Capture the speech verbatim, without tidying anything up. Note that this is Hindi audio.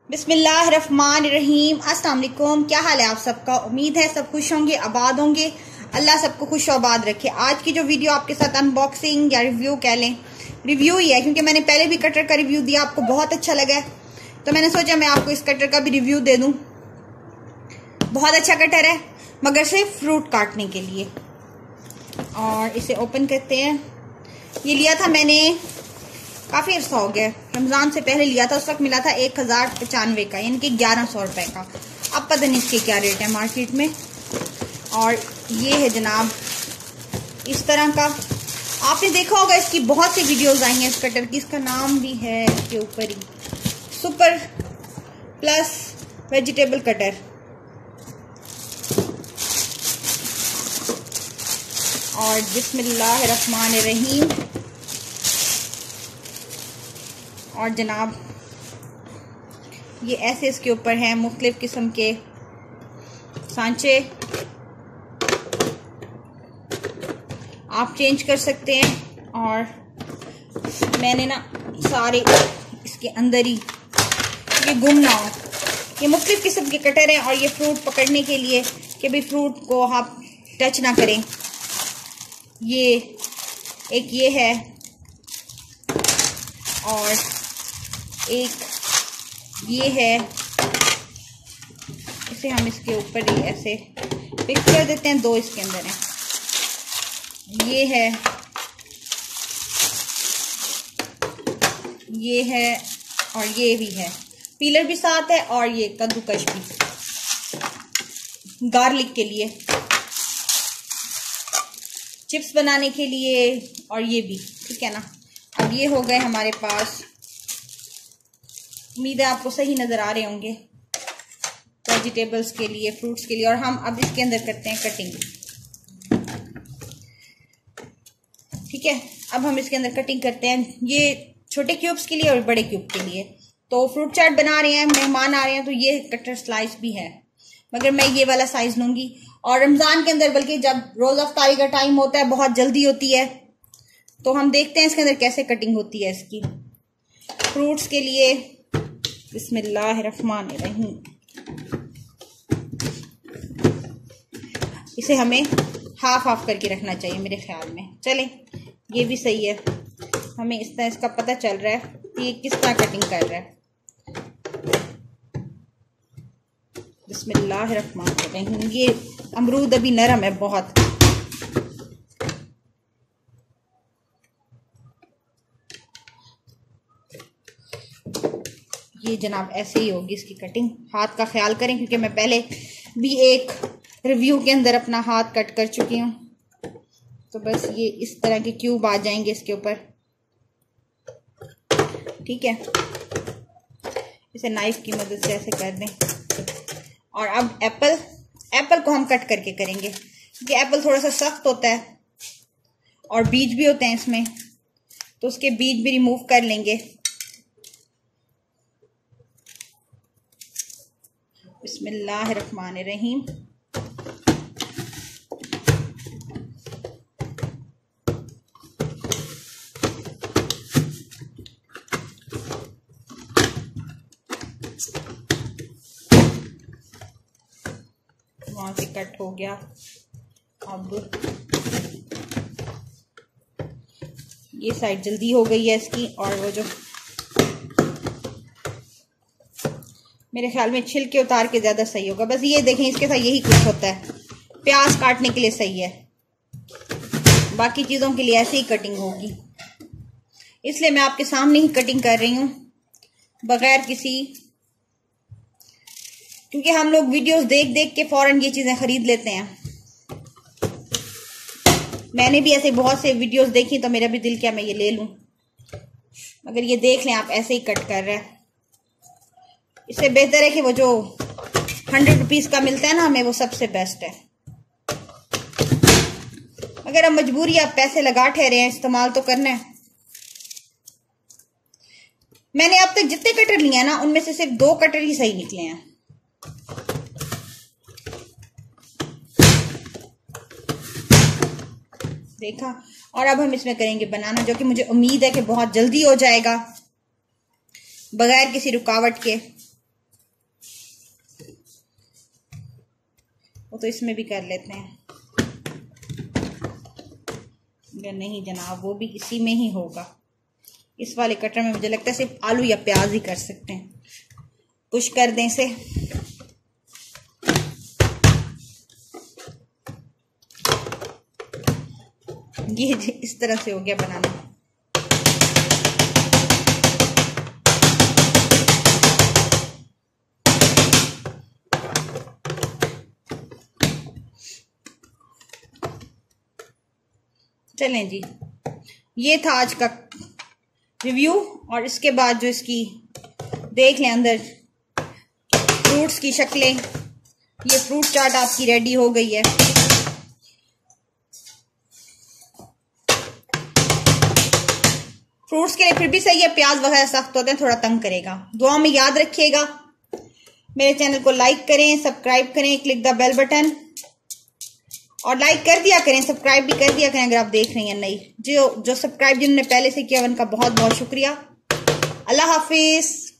बिस्मिल्लाहिर्रहमानिर्रहीम। अस्सलाम वालेकुम। क्या हाल है आप सबका? उम्मीद है सब खुश होंगे, आबाद होंगे। अल्लाह सबको खुश आबाद रखे। आज की जो वीडियो आपके साथ अनबॉक्सिंग या रिव्यू कह लें, रिव्यू ही है क्योंकि मैंने पहले भी कटर का रिव्यू दिया, आपको बहुत अच्छा लगा है तो मैंने सोचा मैं आपको इस कटर का भी रिव्यू दे दूं। बहुत अच्छा कटर है मगर सिर्फ फ्रूट काटने के लिए। और इसे ओपन करते हैं। ये लिया था मैंने काफ़ी अर्सा हो गया, रमज़ान से पहले लिया था। उस वक्त मिला था एक हज़ार पचानवे का, यानी कि ग्यारह सौ रुपये का। अब पता नहीं इसके क्या रेट है मार्केट में। और ये है जनाब इस तरह का। आपने देखा होगा इसकी बहुत सी वीडियोस आई हैं इस कटर की। इसका नाम भी है इसके ऊपर ही, सुपर प्लस वेजिटेबल कटर। और बिस्मिल्लाहिर्रहमानिर्रहीम। और जनाब ये ऐसे इसके ऊपर हैं मुख्तलिफ किस्म के सांचे, आप चेंज कर सकते हैं। और मैंने ना सारे इसके अंदर ही, ये गुम ना हो। ये मुख्तलिफ किस्म के कटर हैं और ये फ्रूट पकड़ने के लिए कि भाई फ्रूट को आप टच ना करें। ये एक ये है और एक ये है। इसे हम इसके ऊपर ही ऐसे फिक्स कर देते हैं। दो इसके अंदर हैं, ये है, ये है और ये भी है। पीलर भी साथ है और ये कद्दूकश भी गार्लिक के लिए, चिप्स बनाने के लिए, और ये भी ठीक है ना। अब ये हो गए हमारे पास। उम्मीद है आपको सही नज़र आ रहे होंगे, वेजिटेबल्स के लिए, फ्रूट्स के लिए। और हम अब इसके अंदर करते हैं कटिंग। ठीक है, अब हम इसके अंदर कटिंग करते हैं। ये छोटे क्यूब्स के लिए और बड़े क्यूब के लिए। तो फ्रूट चाट बना रहे हैं, मेहमान आ रहे हैं, तो ये कटर स्लाइस भी है मगर मैं ये वाला साइज लूंगी। और रमज़ान के अंदर, बल्कि जब रोज़ अफ्तारी का टाइम होता है, बहुत जल्दी होती है, तो हम देखते हैं इसके अंदर कैसे कटिंग होती है इसकी। फ्रूट्स के लिए बिस्मिल्लाहिर्रहमानिर्रहीम। इसे हमें हाफ हाफ करके रखना चाहिए मेरे ख्याल में। चले, ये भी सही है। हमें इस तरह इसका पता चल रहा है कि ये किस तरह कटिंग कर रहा है। बिस्मिल्लाहिर्रहमानिर्रहीम। ये अमरूद अभी नरम है बहुत। ये जनाब ऐसे ही होगी इसकी कटिंग। हाथ का ख्याल करें क्योंकि मैं पहले भी एक रिव्यू के अंदर अपना हाथ कट कर चुकी हूँ। तो बस ये इस तरह के क्यूब आ जाएंगे इसके ऊपर। ठीक है, इसे नाइफ की मदद से ऐसे कर दें। और अब एप्पल एप्पल को हम कट करके करेंगे क्योंकि एप्पल थोड़ा सा सख्त होता है और बीज भी होते हैं इसमें, तो उसके बीज भी रिमूव कर लेंगे। बिस्मिल्लाहिर्रहमानिर्रहीम। वहां से कट हो गया। अब ये साइड जल्दी हो गई है इसकी। और वो जो मेरे ख्याल में छिलके उतार के ज़्यादा सही होगा। बस ये देखें, इसके साथ यही कुछ होता है। प्याज काटने के लिए सही है, बाकी चीज़ों के लिए ऐसे ही कटिंग होगी। इसलिए मैं आपके सामने ही कटिंग कर रही हूँ बगैर किसी, क्योंकि हम लोग वीडियोस देख देख के फौरन ये चीज़ें खरीद लेते हैं। मैंने भी ऐसे बहुत से वीडियोस देखी तो मेरा भी दिल किया मैं ये ले लूँ, मगर ये देख लें आप ऐसे ही कट कर रहे हैं। इससे बेहतर है कि वो जो हंड्रेड रुपीज़ का मिलता है ना हमें, वो सबसे बेस्ट है। अगर हम मजबूरी आप पैसे लगा ठहरे हैं, इस्तेमाल तो करना है। मैंने अब तक जितने कटर लिए हैं ना, उनमें से सिर्फ दो कटर ही सही निकले हैं। देखा। और अब हम इसमें करेंगे बनाना, जो कि मुझे उम्मीद है कि बहुत जल्दी हो जाएगा बगैर किसी रुकावट के। वो तो इसमें भी कर लेते हैं। नहीं जनाब, वो भी इसी में ही होगा। इस वाले कटर में मुझे लगता है सिर्फ आलू या प्याज ही कर सकते हैं। पुश कर दें इसे। ये इस तरह से हो गया बनाना। चलें जी, ये था आज का रिव्यू। और इसके बाद जो इसकी देख लें अंदर फ्रूट्स की शक्लें, ये फ्रूट चाट आपकी रेडी हो गई है। फ्रूट्स के लिए फिर भी सही है, प्याज वगैरह सख्त होते हैं, थोड़ा तंग करेगा। दुआ में याद रखिएगा। मेरे चैनल को लाइक करें, सब्सक्राइब करें, क्लिक द बेल बटन, और लाइक कर दिया करें, सब्सक्राइब भी कर दिया करें अगर आप देख रही हैं नई। जो जो सब्सक्राइब जिन्होंने पहले से किया उनका बहुत बहुत शुक्रिया। अल्लाह हाफिज।